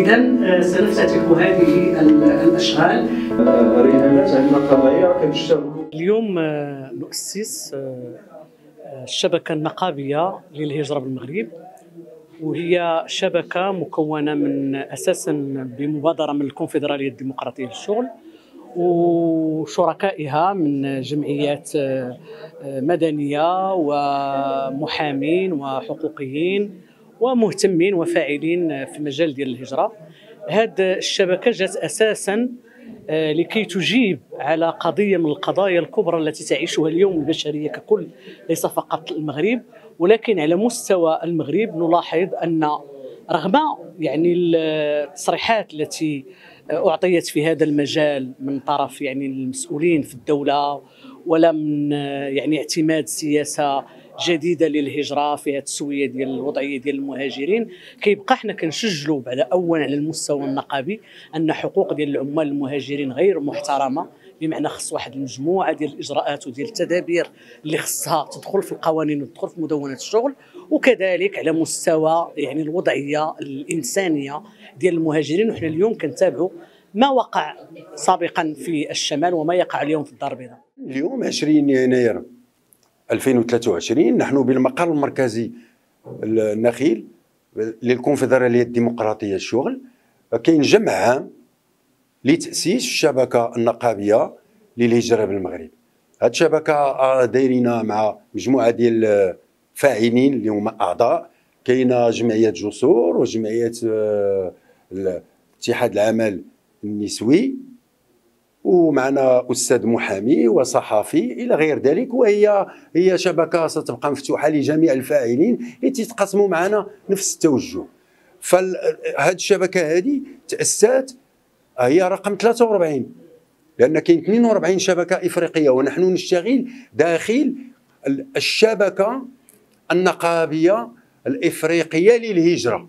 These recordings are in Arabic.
إذا سنفتتح هذه الأشغال. رهانات عندنا قضايا كنشتغلوا. اليوم نؤسس الشبكة النقابية للهجرة بالمغرب، وهي شبكة مكونة من أساسا بمبادرة من الكونفدرالية الديمقراطية للشغل وشركائها من جمعيات مدنية ومحامين وحقوقيين ومهتمين وفاعلين في المجال ديال الهجرة. هذه الشبكة جات أساسا لكي تجيب على قضية من القضايا الكبرى التي تعيشها اليوم البشرية ككل، ليس فقط المغرب ولكن على مستوى المغرب. نلاحظ أن رغم التصريحات التي أعطيت في هذا المجال من طرف المسؤولين في الدولة، ولا من اعتماد سياسة جديدة للهجرة فيها تسوية ديال الوضعية ديال المهاجرين، كيبقى حنا كنسجلوا بعد أولا على المستوى النقابي أن حقوق ديال العمال المهاجرين غير محترمة، بمعنى خص واحد المجموعة ديال الإجراءات وديال التدابير اللي خصها تدخل في القوانين وتدخل في مدونة الشغل. وكذلك على مستوى الوضعية الإنسانية ديال المهاجرين، وحنا اليوم كنتابعوا ما وقع سابقا في الشمال وما يقع اليوم في الدار البيضاء. اليوم 20 يناير 2023 نحن بالمقر المركزي النخيل للكونفدرالية الديمقراطية للشغل. كاين جمع عام لتأسيس الشبكة النقابية للهجرة بالمغرب. هذه الشبكة دايرينها مع مجموعة ديال الفاعلين اللي هما أعضاء. كاينة جمعية جسور وجمعية اتحاد العمل النسوي، ومعنا أستاذ محامي وصحفي إلى غير ذلك. وهي شبكة ستبقى مفتوحة لجميع الفاعلين اللي تتقاسموا معنا نفس التوجه. فهاد الشبكة هذه تأسست هي رقم 43، لأن كاين 42 شبكة إفريقية ونحن نشتغل داخل الشبكة النقابية الإفريقية للهجرة،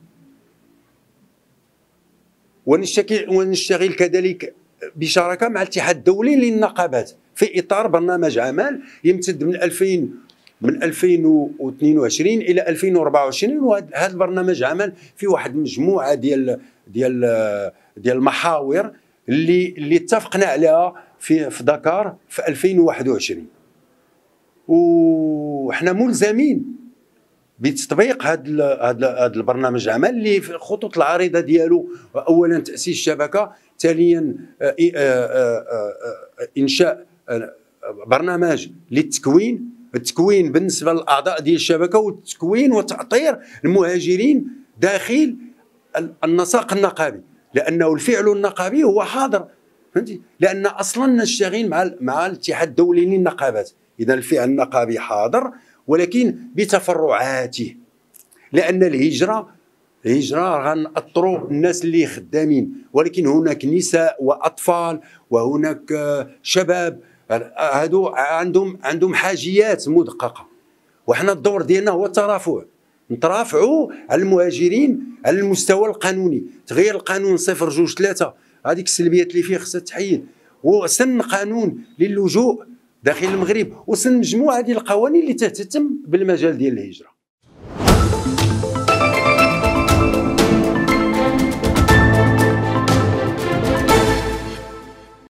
ونشتغل كذلك بشراكة مع الاتحاد الدولي للنقابات في إطار برنامج عمل يمتد من 2022 إلى 2024. وهذا البرنامج عمل في واحد مجموعة ديال المحاور اللي اتفقنا عليها في دكار في 2021، وحنا ملزمين بتطبيق هذا البرنامج العمل اللي في الخطوط العريضه ديالو اولا تاسيس شبكه، ثانيا انشاء برنامج للتكوين بالنسبه للاعضاء ديال الشبكه، والتكوين وتاطير المهاجرين داخل النسق النقابي، لانه الفعل النقابي هو حاضر، فهمتي؟ لان اصلا نشتغل مع الاتحاد الدولي للنقابات. اذا الفعل النقابي حاضر ولكن بتفرعاته، لان الهجره غنأطروا الناس اللي خدامين، ولكن هناك نساء واطفال وهناك شباب، هادو عندهم حاجيات مدققه، وحنا الدور ديالنا هو الترافع، نترافعوا على المهاجرين على المستوى القانوني. تغيير القانون 023 هذيك السلبيات اللي فيه خصها تحيد، وسن قانون للجوء داخل المغرب، وسن مجموعه ديال القوانين اللي تهتم بالمجال ديال الهجره.